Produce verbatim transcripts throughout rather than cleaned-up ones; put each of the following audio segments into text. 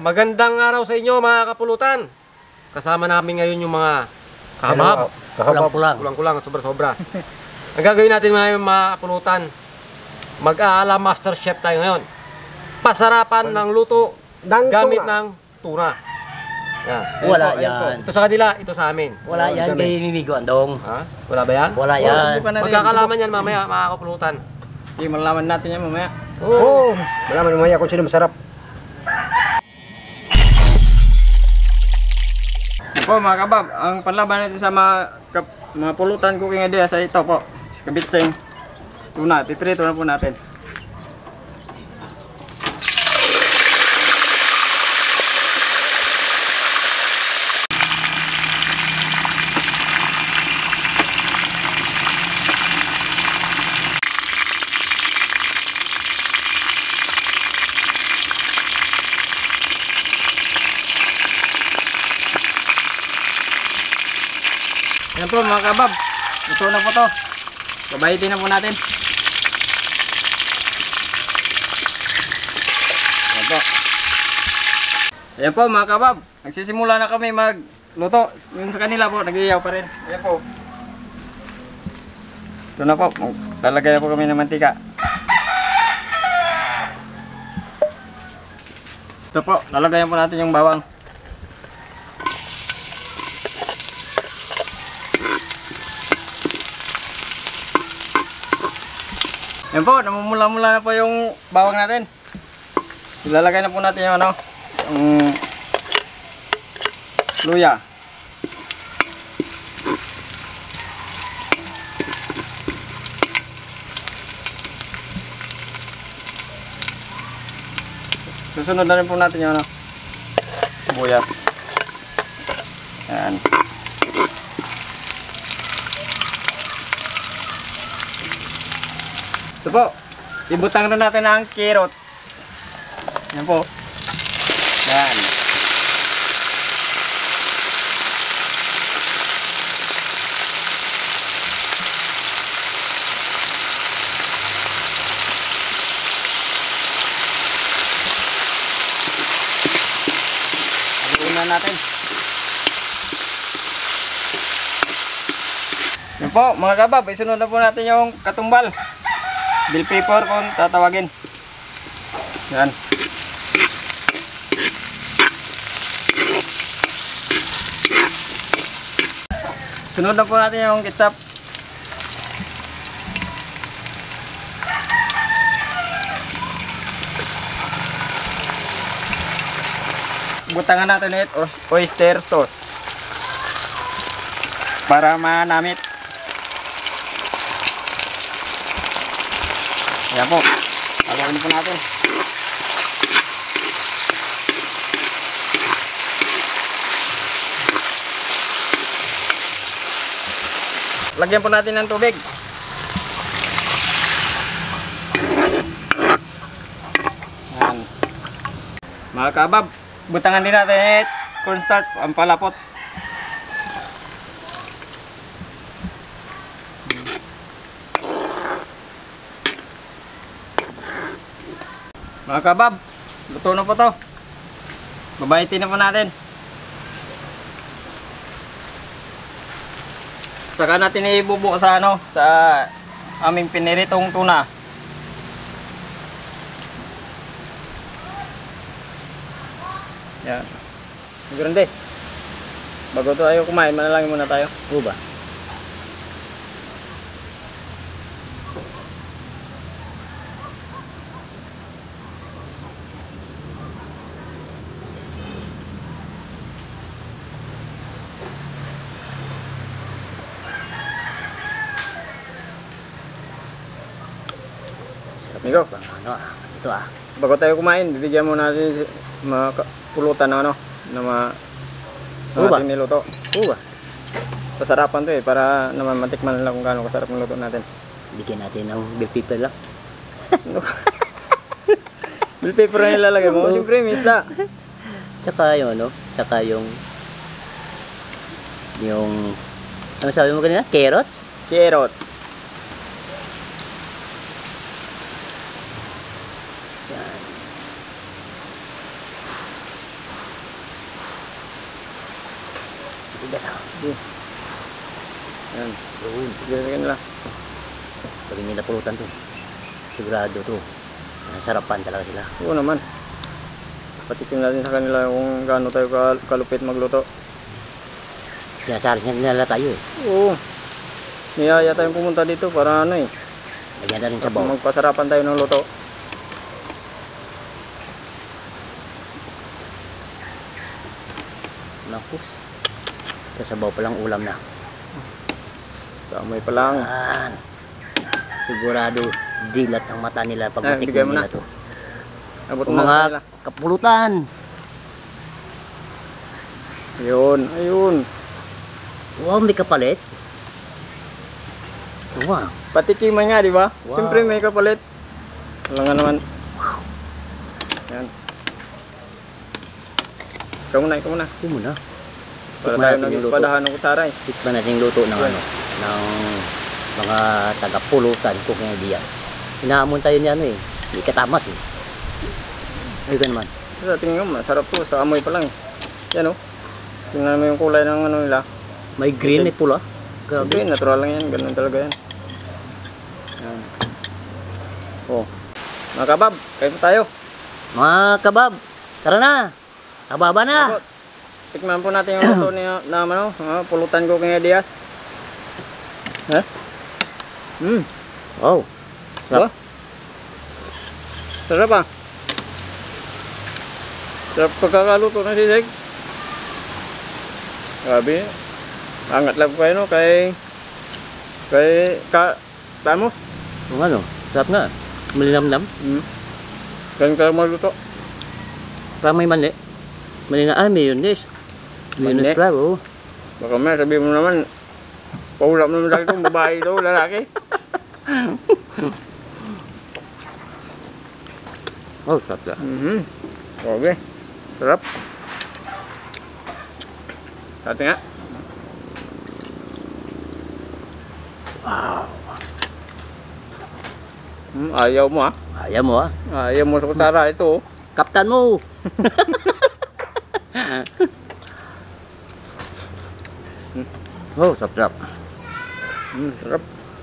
magandang araw sa inyo mga kapulutan. Kasama namin ngayon yung mga kahabab, Kulang-kulang. kulang-kulang at sobra-sobra. Ang gagawin natin mga, mga kapulutan, mag-aala master chef tayo ngayon. Pasarapan ng luto Ng gamit tuna. ng tuna. Yan. Wala Ayan po, ayan po. yan. Ito sa kanila, ito sa amin. Wala Oh, yan sabi. kay Mimigo Andong. Ha? Wala ba yan? Wala yan. subukan natin. Magkakalaman yan mamaya mga kapulutan. Hindi, malalaman natin yan mamaya. Oo. Oh, malaman mamaya kung sino masarap. Po mga kabab, ang panlaban natin sa mga, kap, mga pulutan cooking idea sa ito po, sa kabitseng tuna, piprito na po natin. Yan po mga kabab, ito na po to. Babayitin na po natin. Yan po. Yan po mga kabab, nagsisimula na kami magluto. Yung sa kanila po, nag-iiyaw pa rin. Yan po. Ito na po, lalagay na po kami ng mantika. Ito po, lalagay po natin yung bawang. Yan po, namumula-mula na po yung bawang natin. Ilalagay na po natin yung ano, yung luya. Susunod na rin po natin yung ano, sibuyas. Yan. Ito po, ibutang na natin ang carrots. Yan po. Yan. Haluin na natin. Yan po, mga kabab, isunod na po natin yung katumbal. Bell pepper kung tatawagin. Yan. Sunod na po natin yung ketchup. Butangan natin ulit oyster sauce para manamit. Ayan po, haluin po natin. Lagyan po natin ng tubig. Ayan. Mga kabab, butangan din natin cornstarch, ang palapot. Mga kabab, luto na po to. Babayitin na po natin. Saka natin ibubuo sa ano, sa aming piniritong tuna. Yan. Grande. Bago tayo kumain, manalangin muna tayo. Oo ba? Amigo, Ano ah? Ito ah. bago tayo kumain, bibigyan mo natin si- mga ka- pulutan na ano, na mga Oo ba? ating niluto. Oo ba? Pasarapan to eh, para naman matikman nila kung gaano kasarap ng luto natin. Bigyan natin ng bell pepper lang. Bell pepper na ilalagay mo, siyempre may isda. Tsaka yung ano, tsaka yung yung ano sabi mo kanina? Carrots? Carrot. Yan. Tigas ah. Yan. Yun. Sige, sige nila. Pag hindi napulutan to, sigurado to. Sarapan talaga sila. Oo naman. Patikim natin sa kanila kung gaano tayo kal- kalupit magluto. Sinachallenge nila tayo eh. Oo. Niyaya tayong pumunta dito para ano eh. Lagyan na rin Para sabaw. magpasarapan tayo ng luto. Nakus. Sa sabaw pa lang ulam na. Sa amoy pa lang. Yan. Sigurado dilat ang mata nila pag Ah, matikman bigay mo nila na. to. Abot Kung mo na mga nila. kapulutan. Ayun, ayun. Wow, may kapalit. Wow. Patikiman nga, di ba? Wow. Siyempre may kapalit. Wala nga naman. Yan. Ikaw muna, ikaw muna. Ito muna. Para Tikman tayo natin yung luto. nag-ispadahan ng kutsara eh. Tikman natin yung luto ng ano, ng mga taga-pulutan ko kaya Diaz. Inaamon tayo ni ano eh. Hindi katamas eh. Ayun ka naman. Sa tingin mo, masarap to. Sa amoy pa lang eh. Yan oh. Tingnan mo yung kulay ng ano nila. May green, may pula. Grabe. Okay, natural lang yan. Ganun talaga yan. Yan. Oh. Mga kabab, kain po tayo. Mga kabab, tara na. Kababa na. Ako, tikman po natin yung luto niya na ano, ah, pulutan ko kay Diaz. Ha? Hmm. Oh. Sarap. Sarap ah. Sarap pagkakaluto na si Zeg. Grabe. Angat lang po kayo no kay kay ka Tamos. Kung ano, sarap nga. Malinamnam. Hmm. Ganun ka magluto. Parang may mali. Mali na, ah, mayonnaise. Mayonnaise Mali. pala, oh. Baka may sabi mo naman paulap naman sa itong babae daw, lalaki. Oh, sarap na. Mhm. Okay. Sarap. Satu nga. Wow. Hmm, ayaw mo ah. Ayaw mo ah. Ayaw mo sa kutsara ito. Oh. Kaptan mo. Oh, sarap-sarap. Hmm, sarap.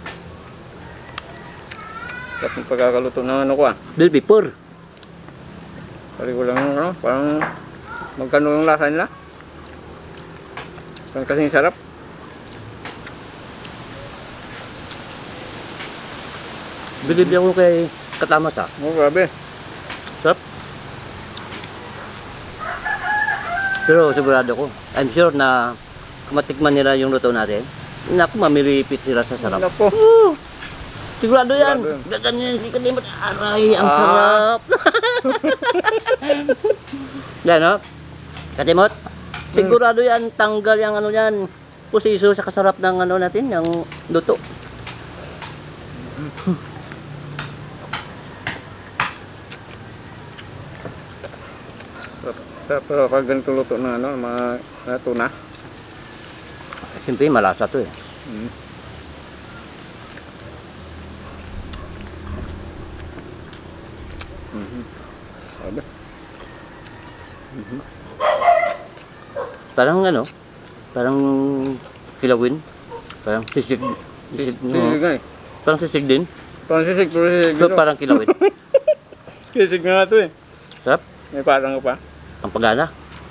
Sarap yung pagkakaluto ng ano ko ah. Bell pepper. Pari ko lang ano, parang magkano yung lasa nila. Parang kasing sarap. Bilib ako kay Katamas ah. Oh, grabe. Sarap. Pero sigurado ko, I'm sure na matikman nila yung luto natin. Naku, mamilipit sila sa sarap. Ano po? Oh, sigurado yan. Sigurado yan. Gaganyan, hindi ka din aray, ang Ah. sarap. Yan, no? Katimot, sigurado yan, tanggal yung ano yan, pusiso sa kasarap ng ano natin, yung luto. Sarap. Sarap pero pag ganito luto na ano, mga na tuna. Siyempre, malasa to eh. Hmm. Mhm. Sabi. Parang ano, parang kilawin, parang sisig, sisig, Sisig no? nga eh. Parang sisig din, Parang sisig, pero sisig so dito. parang kilawin. Sisig nga ito eh. Sarap, May parang ka pa. ang pagana.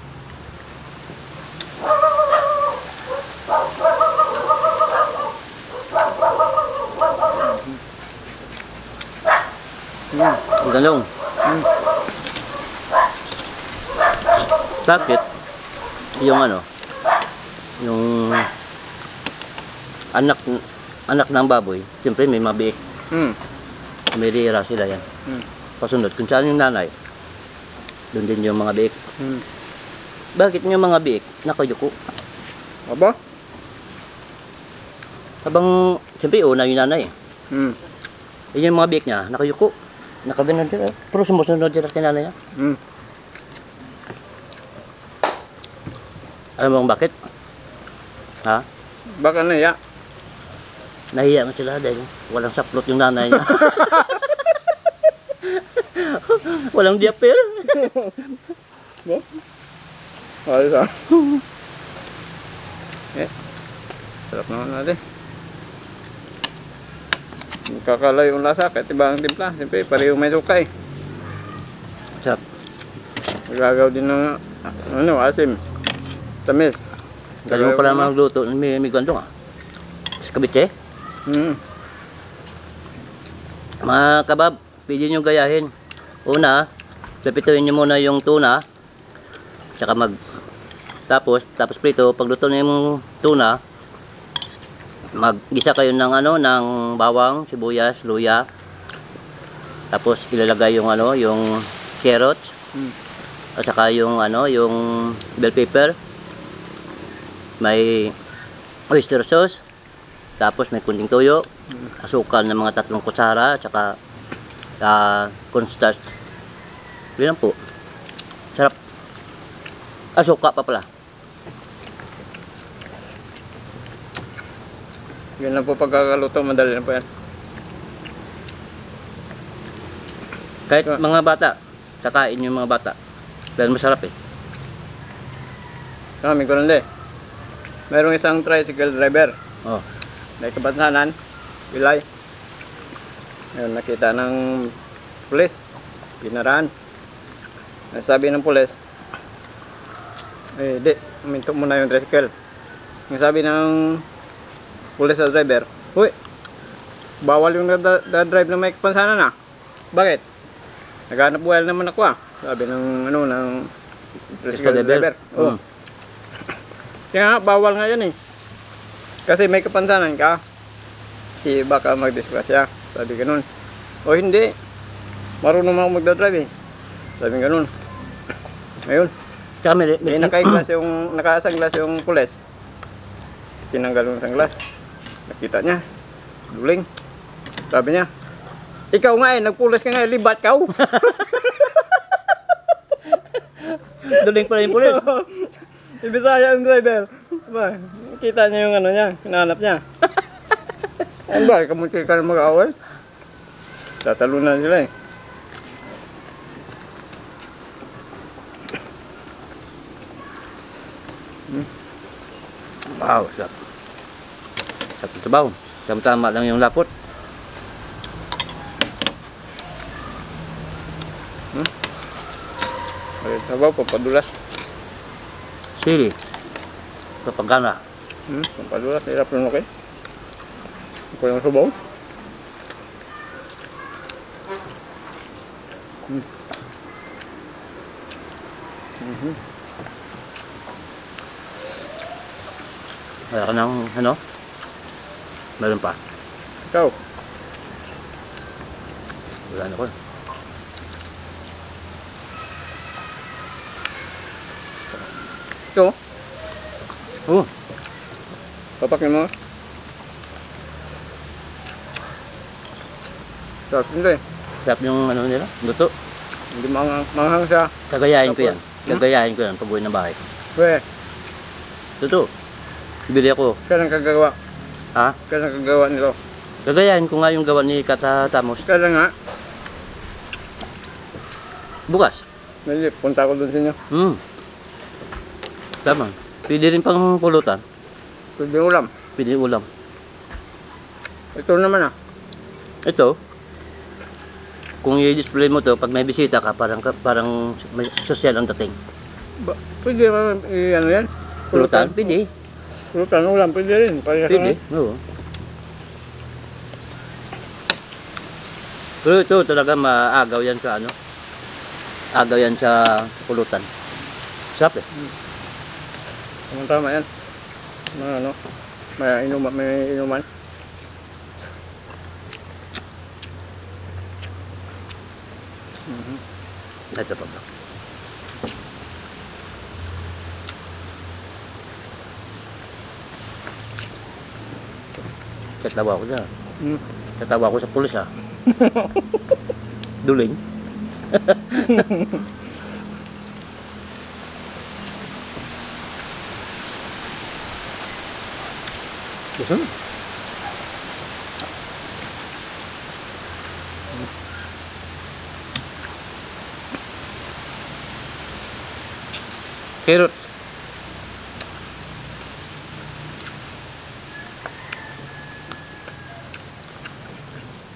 Hmm. Ang ganong. Hmm. Bakit? Yung ano, yung anak anak ng baboy, siyempre may mabiik, Hmm. may lira sila yan. Hmm. Pasunod, kung saan yung nanay, doon din yung mga biik. Hmm. Bakit yung mga biik nakayuko? Aba? Habang, siyempre una yung nanay, Hmm. yun yung mga biik niya, nakayuko. Nakaganon sila, pero sumusunod sila sa nanay niya. Hmm. Alam mo kung bakit? Ha? Baka na ya. Nahiya nga sila dahil walang saplot yung nanay niya. Walang diaper. Ayos ah. Eh, sarap naman natin. Kakalayo yung lasa kahit iba ang timpla. Siyempre, pareho may suka eh. Sarap. Magagaw din ng ano, asim. Tamis. Galing mo pala magluto. May, may ganito nga. Sa kabitse. Hmm. Mga kabab, pwede nyo gayahin. Una, pipituin nyo muna yung tuna. Tsaka mag... Tapos, tapos prito, pagluto na yung tuna, maggisa kayo ng ano, ng bawang, sibuyas, luya. Tapos ilalagay yung ano, yung carrots. Hmm. At saka yung ano, yung bell pepper. May oyster sauce. Tapos may kunting toyo. Asukal ng mga tatlong kutsara. At saka uh, cornstarch. Yun lang po. Sarap. Asuka pa pala. Yun lang po pagkakaluto, madali na po yan. Kahit mga bata, kakain yung mga bata. Dahil masarap eh. Kami ko lang mayroong isang tricycle driver. Oh. May kabansanan, Pilay. Ayun, nakita ng pulis, pinaraan. Sabi ng pulis, eh di, minto muna yung tricycle. Ang sabi ng pulis sa driver, huy, bawal yung na-drive na may kapansanan na. Bakit? Naghanap buhay naman ako ah. Sabi ng ano, ng tricycle driver. Oh. Hmm. Kaya nga, bawal nga yan eh. Kasi may kapansanan ka, si baka mag-disgrasya. Sabi ganun. O hindi, marunong ako magdadrive eh. Sabi ganun. Ayun. Tsaka may, may, May naka-glass yung, naka-sunglass yung pulis. Tinanggal yung sunglass. Nakita niya. Duling. Sabi niya, ikaw nga eh, nagpulis ka nga, libat ka. duling pala yung pulis. Ibisaya yung driver. Ba, kita niya yung ano niya, hinahanap niya. Ano ba, kamuti ka na mag-awal? Tatalunan sila eh. Hmm. Wow, sarap. Sarap ng sabaw. Tama-tama lang yung lapot. Hmm? Ay, sabaw, pampadulas. Sili. Kapagana. Hmm, pampadulas, hirap nun okay. Ako yung sabaw. Hmm. Mm-hmm. Wala ka ng ano? Meron pa. Ikaw, Wala na ko. ito, Oh, papakin mo. Sarap hindi. sarap yung ano nila, luto. Hindi manghang, manghang siya. Kagayahin ko yan. Hmm? Kagayahin ko yan pag uwi ng bahay. We, Luto. Bili ako. kailan kagagawa? Ha? Kailan kagagawa nito? Kagayahin ko nga yung gawa ni Kata Tamos. Kailan nga? Bukas. Hindi, punta ko doon sa inyo. Hmm. Tama. Pwede rin pang pulutan. Pwede ulam. Pwede ulam. Ito naman ah. Ito, kung i-display mo to, pag may bisita ka, parang parang may social ang dating. Ba, pwede naman, i- ano yan? Pulutan? Pwede. Pulutan, ulam, pwede rin. Parehas Pwede. lang. Oo. Pero ito talaga maagaw yan sa ano? Agaw yan sa pulutan. Sarap eh. Tama tama yan. Mga ano, may inuman, may inuman. Ito pa ba? Katawa ko dyan. Hmm. Katawa ko sa pulis ah. Duling. Gusto mo? Carrot.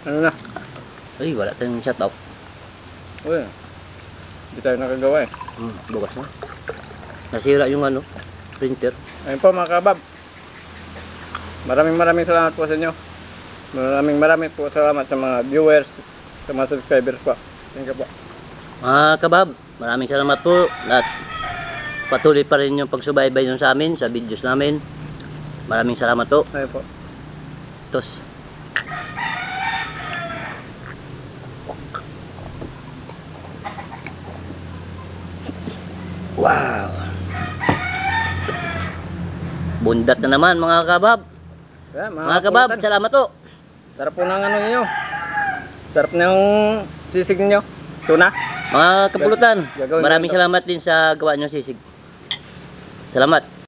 Ano na? Ay, wala tayong shoutout. Uy, hindi tayo nakagawa eh. Hmm, bukas na. Nasira yung ano, printer. Ayun po mga kabab. Maraming maraming salamat po sa inyo. Maraming maraming po salamat sa mga viewers, sa mga subscribers po. Thank you po. Mga kabab, maraming salamat po at patuloy pa rin yung pagsubaybay nyo sa amin, sa videos namin. Maraming salamat po. Ayun po. Tos. Wow! Bundat na naman mga kabab. Yeah, Mga kabab, pulutan. salamat po. Sarap po ng ano ninyo. Sarap ng sisig ninyo. Tuna. Mga kapulutan, Gagawin maraming natin to. salamat din sa gawa nyo sisig. Salamat.